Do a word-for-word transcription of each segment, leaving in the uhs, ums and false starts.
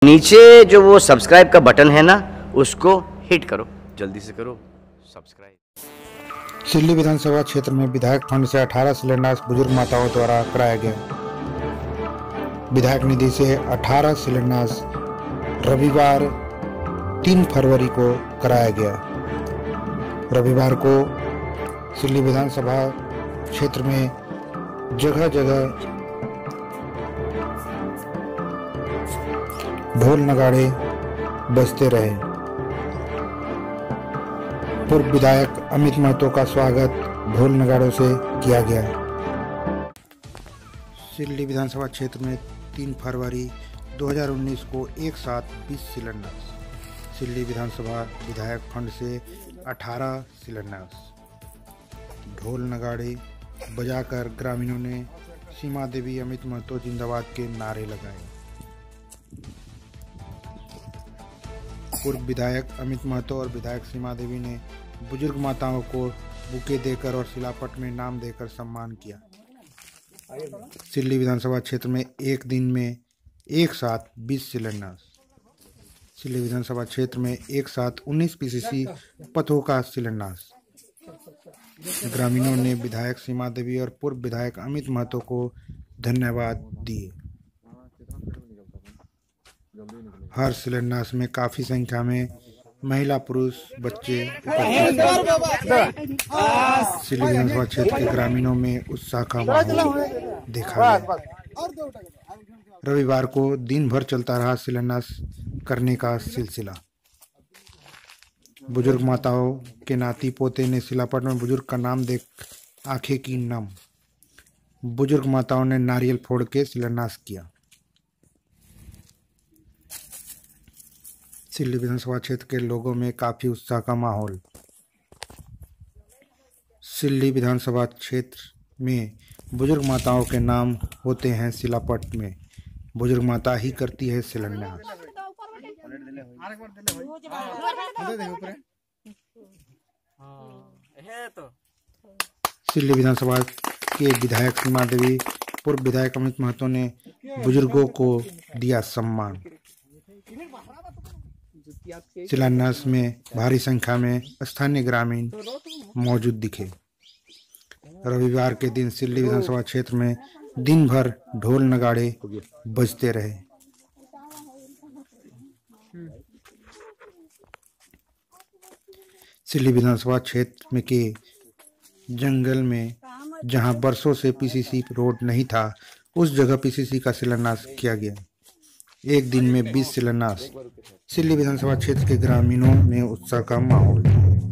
नीचे जो वो सब्सक्राइब का बटन है ना, उसको हिट करो, जल्दी से करो सब्सक्राइब। सिल्ली विधानसभा क्षेत्र में विधायक फंड से अठारह शिलान्यास बुजुर्ग माताओं द्वारा कराया गया। विधायक निधि से अठारह शिलान्यास रविवार तीन फरवरी को कराया गया। रविवार को सिल्ली विधानसभा क्षेत्र में जगह जगह ढोल नगाड़े बजते रहे। पूर्व विधायक अमित महतो का स्वागत ढोल नगाड़ों से किया गया। सिल्ली विधानसभा क्षेत्र में तीन फरवरी दो हज़ार उन्नीस को एक साथ बीस शिलान्यास। सिल्ली विधानसभा विधायक फंड से अठारह शिलान्यास। ढोल नगाड़े बजाकर ग्रामीणों ने सीमा देवी अमित महतो जिंदाबाद के नारे लगाए। पूर्व विधायक अमित महतो और विधायक सीमा देवी ने बुजुर्ग माताओं को बुके देकर और शिलापट में नाम देकर सम्मान किया। सिल्ली विधानसभा क्षेत्र में एक दिन में एक साथ बीस शिलान्यास। सिल्ली विधानसभा क्षेत्र में एक साथ उन्नीस पीसीसी पथों का शिलान्यास। ग्रामीणों ने विधायक सीमा देवी और पूर्व विधायक अमित महतो को धन्यवाद दिए। हर शिलान्यास में काफी संख्या में महिला, पुरुष, बच्चे उपस्थित थे। सिल्ली विधानसभा क्षेत्र के ग्रामीणों में उत्साह का माहौल देखा गया। रविवार को दिन भर चलता रहा शिलान्यास करने का सिलसिला। बुजुर्ग माताओं के नाती पोते ने शिलापट में बुजुर्ग का नाम देख आंखें की नम। बुजुर्ग माताओं ने नारियल फोड़ के शिलान्यास किया। सिल्ली विधानसभा क्षेत्र के लोगों में काफी उत्साह का माहौल। सिल्ली विधानसभा क्षेत्र में बुजुर्ग माताओं के नाम होते हैं शिलापट में। बुजुर्ग माता ही करती है शिलान्यास। सिल्ली विधानसभा के विधायक सीमा देवी, पूर्व विधायक अमित महतो ने बुजुर्गों को दिया सम्मान। शिलान्यास में भारी संख्या में स्थानीय ग्रामीण मौजूद दिखे। रविवार के दिन सिल्ली विधानसभा क्षेत्र में दिन भर ढोल नगाड़े बजते रहे। सिल्ली विधानसभा क्षेत्र में के जंगल में जहां बरसों से पीसीसी रोड नहीं था, उस जगह पीसीसी का शिलान्यास किया गया। एक दिन में बीस शिलान्यास। सिल्ली विधानसभा क्षेत्र के ग्रामीणों में उत्साह का माहौल।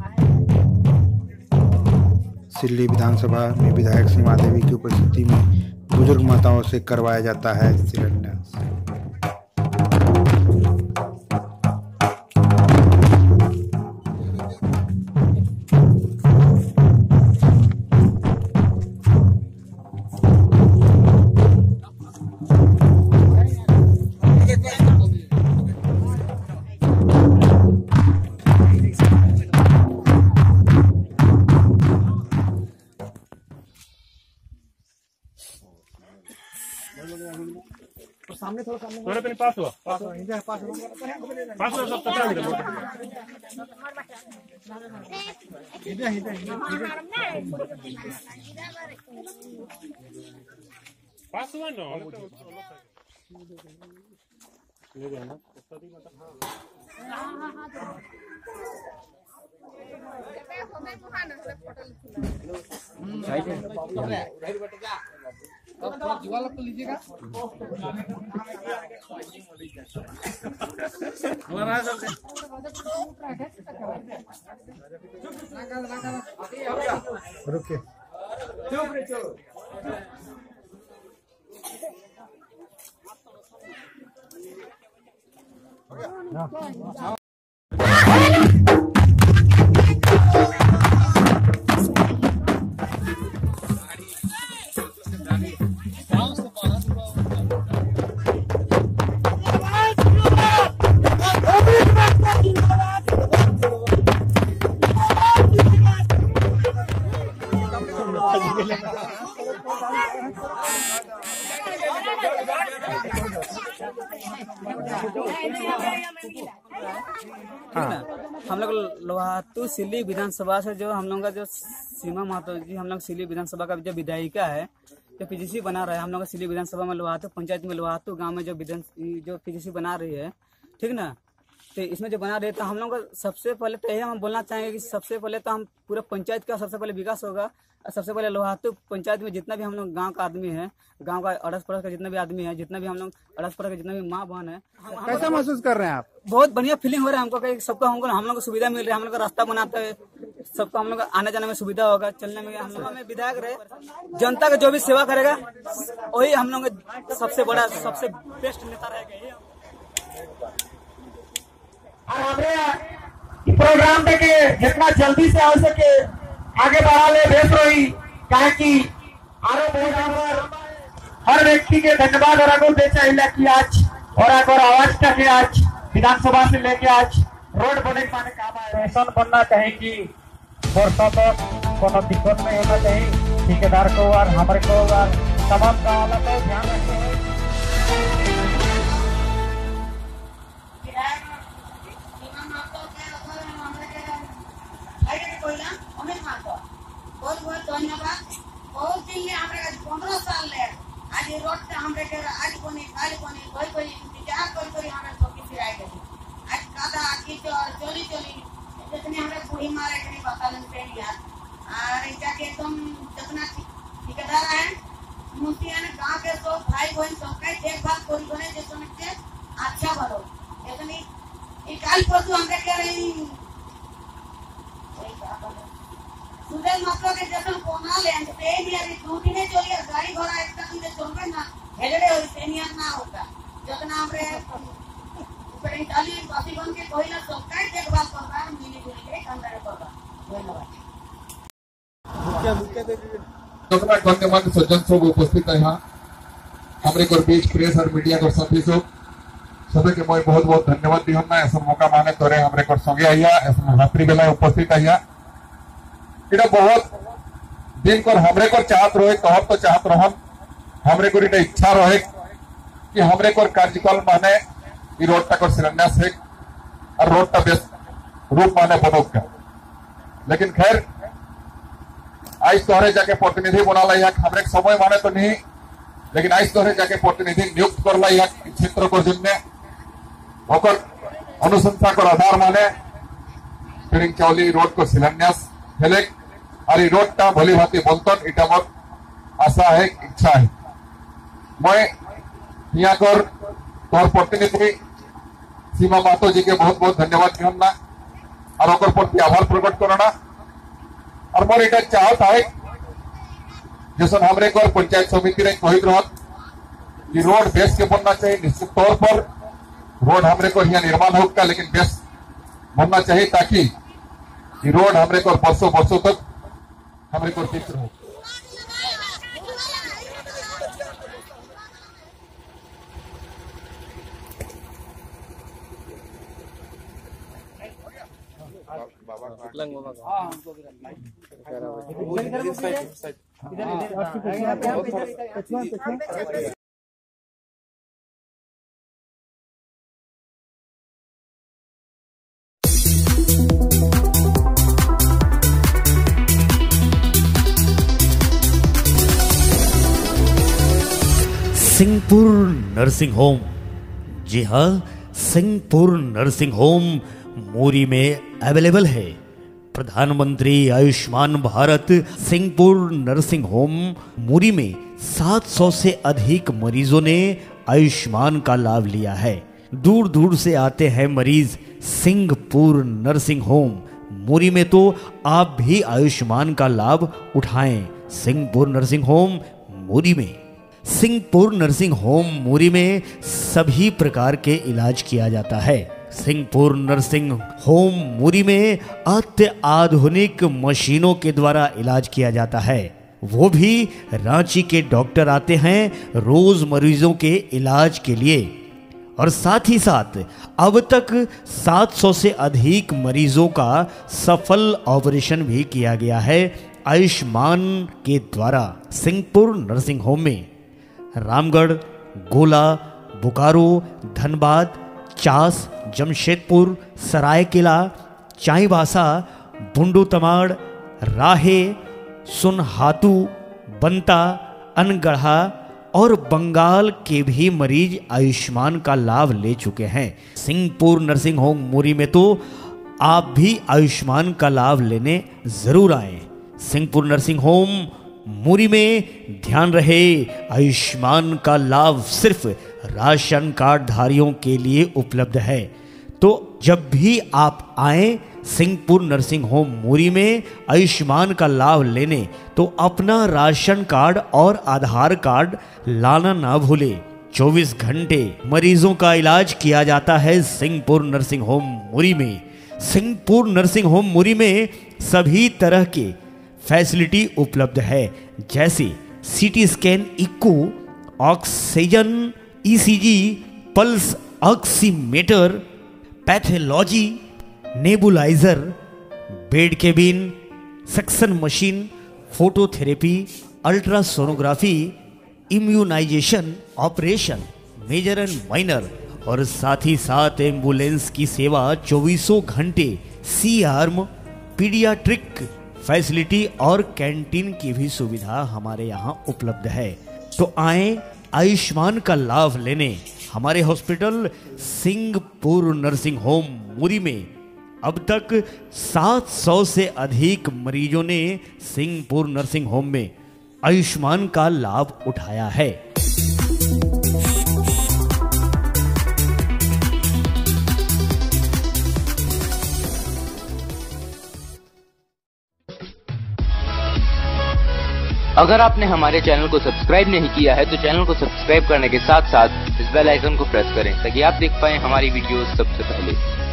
सिल्ली विधानसभा में विधायक सीमा देवी की उपस्थिति में बुजुर्ग माताओं से करवाया जाता है शिलान्यास। सामने थोड़ा सामने थोड़ा पे पास हुआ पास हुआ इधर पास हुआ पास हुआ सब कचरा इधर इधर इधर पास हुआ ना ले गया ना अब थोड़ा जुआ को लीजिएगा। रुके Gracias. हम लोग लोहातू सिल्ली विधानसभा से जो हम लोग का जो सीमा महतो जी हम लोग सिल्ली विधानसभा का जो विधायिका है जो पीजीसी बना रहा है। हम लोग सिल्ली विधानसभा में लोहातू पंचायत में लोहातू गांव में जो विधान जो पीजीसी बना रही है, ठीक ना। तो इसमें जो बना रहे हैं तो हम लोग का सबसे पहले तो यही हम बोलना चाहेंगे कि सबसे पहले तो हम पूरा पंचायत का सबसे पहले विकास होगा। सबसे पहले लोहातू पंचायत में जितना भी हम लोग गांव का आदमी है, गांव का अड़ोस पड़ोस का जितना भी आदमी है, जितना भी हम लोग अड़ोस पड़ोस का जितना भी माँ बहन है, कैसा महसूस कर रहे हैं आप? बहुत बढ़िया फीलिंग हो रहा है हमको कि सबको हमको हम लोग को सुविधा मिल रही है। हम लोग का रास्ता बनाते हैं, सबको हम लोग को आने जाने में सुविधा होगा, चलने में। हम लोग में विधायक रहे, जनता का जो भी सेवा करेगा वही हम लोग सबसे बड़ा सबसे बेस्ट नेता रहेगा। और हमारे प्रोग्राम देखे जितना जल्दी से हो सके आगे बढ़ा ले बेस रही कि आरो बहुत हर व्यक्ति के धन्यवाद और अगर दे चाहिए कि आज और अगर आवाज के आज विधानसभा से लेके आज रोड बने पाने काम आए ऐसा बनना चाहिए कि वर्षों तक कोनो दिक्कत नहीं होना चाहिए। ठेकेदार को और हमारे को और तमाम गाँव वाला को ध्यान रखते हैं। बहुत बहुत धन्यवाद। बहुत दिन में हमारे पंद्रह साल ले आज रोड से हमारे के आज कोनी काल कोनी कोई कोई इंतजार कर कर हमारे चौकी से आए गए। आज कादा की तो चोरी चोरी जितने हमारे बूढ़ी मारे के नहीं बतालन पे यार और ऐसा के तुम जितना ठेकेदार है मुखिया ने गांव के सब भाई बहन सबका देखभाल कोई कोने जो समझते अच्छा भरो इतनी ये काल परसों हमरे कह रही सुबह मतलब के जैसे कोना ले पे नहीं अभी दो दिन चली गाड़ी घोड़ा एक तक में चलबे ना हेडे हो सेनिया ना होगा जितना हमरे ऊपर इटाली बासी बन के कोई ना सबका देखभाल कर रहा है मिली जुली के काम करे कर रहा। धन्यवाद। मुख्य मुख्य गण्यमान्य सज्जन सब उपस्थित है यहाँ हमारे को बीच प्रेस और मीडिया को साथी सब सभी के मैं बहुत बहुत धन्यवाद दी हमने ऐसा मौका माने तोरे हमारे को संगे आया ऐसा रात्रि बेला उपस्थित है इटा बहुत दिन को हमरे को चाहत रहे कहब तो चाहत रहन हमरे को इटा इच्छा रहे कि हमरे को कार्यकाल माने ई रोड तक शिलान्यास है और रोड का बेस रूप माने बनोग का। लेकिन खैर आज तोहरे जाके प्रतिनिधि बना ला हमरे समय माने तो नहीं, लेकिन आज तोहरे जाके प्रतिनिधि नियुक्त कर ला क्षेत्र को जिनने होकर अनुशंसा को आधार माने फिर चौली रोड को शिलान्यास हेले और रोड का भली भांति बनतन इटा मोर आशा है इच्छा है। मैं यहाँ कर तोर प्रतिनिधि सीमा महतो जी के बहुत बहुत धन्यवाद कहना और ओकर प्रति आभार प्रकट करना और मोर इटा चाहत है जैसे हमरे को पंचायत समिति ने कहित रहत कि रोड बेस के बनना चाहिए। निश्चित तौर पर रोड हमरे को यहाँ निर्माण होगा लेकिन बेस बनना चाहिए ताकि ये रोड हमरे को वर्षों वर्षों तक हमरे को ठीक रहो। Singhpur nursing home. जी हाँ, सिंहपुर नर्सिंग होम मोरी में अवेलेबल है। प्रधानमंत्री आयुष्मान भारत सिंहपुर नर्सिंग होम मोरी में सात सौ से अधिक मरीजों ने आयुष्मान का लाभ लिया है। दूर दूर से आते हैं मरीज सिंहपुर नर्सिंग होम मोरी में, तो आप भी आयुष्मान का लाभ उठाएं। सिंहपुर नर्सिंग होम मोरी में सिंहपुर नर्सिंग होम मोरी में सभी प्रकार के इलाज किया जाता है। सिंहपुर नर्सिंग होम मोरी में अत्याधुनिक मशीनों के द्वारा इलाज किया जाता है। वो भी रांची के डॉक्टर आते हैं रोज मरीजों के इलाज के लिए। और साथ ही साथ अब तक सात सौ से अधिक मरीजों का सफल ऑपरेशन भी किया गया है आयुष्मान के द्वारा। सिंहपुर नर्सिंग होम में रामगढ़, गोला, बोकारो, धनबाद, चास, जमशेदपुर, सरायकेला, चाईबासा, बुंडू तमाड़, राहे, सुनहातू, बंता, अनगढ़ा और बंगाल के भी मरीज आयुष्मान का लाभ ले चुके हैं। सिंहपुर नर्सिंग होम मुरी में तो आप भी आयुष्मान का लाभ लेने जरूर आए। सिंहपुर नर्सिंग होम मुरी में ध्यान रहे, आयुष्मान का लाभ सिर्फ राशन कार्ड धारियों के लिए उपलब्ध है। तो जब भी आप आए सिंहपुर नर्सिंग होम मुरी में आयुष्मान का लाभ लेने, तो अपना राशन कार्ड और आधार कार्ड लाना ना भूले। चौबीस घंटे मरीजों का इलाज किया जाता है सिंहपुर नर्सिंग होम मुरी में। सिंहपुर नर्सिंग होम मुरी में सभी तरह के फैसिलिटी उपलब्ध है, जैसे CT scan, echo, oxygen, ECG, pulse oximeter, pathology, nebuliser, bed cabin, suction machine, phototherapy, ultrasonography, immunisation, operation major and minor और साथ ही साथ एम्बुलेंस की सेवा चौबीसों घंटे, सी आर्म, पीडियाट्रिक फैसिलिटी और कैंटीन की भी सुविधा हमारे यहाँ उपलब्ध है। तो आए आयुष्मान का लाभ लेने हमारे hospital Singhpur nursing home Muri में। अब तक सात सौ से अधिक मरीजों ने सिंहपुर नर्सिंग होम में आयुष्मान का लाभ उठाया है। अगर आपने हमारे चैनल को सब्सक्राइब नहीं किया है तो चैनल को सब्सक्राइब करने के साथ साथ इस बेल आइकन को प्रेस करें ताकि आप देख पाएं हमारी वीडियोस सबसे पहले।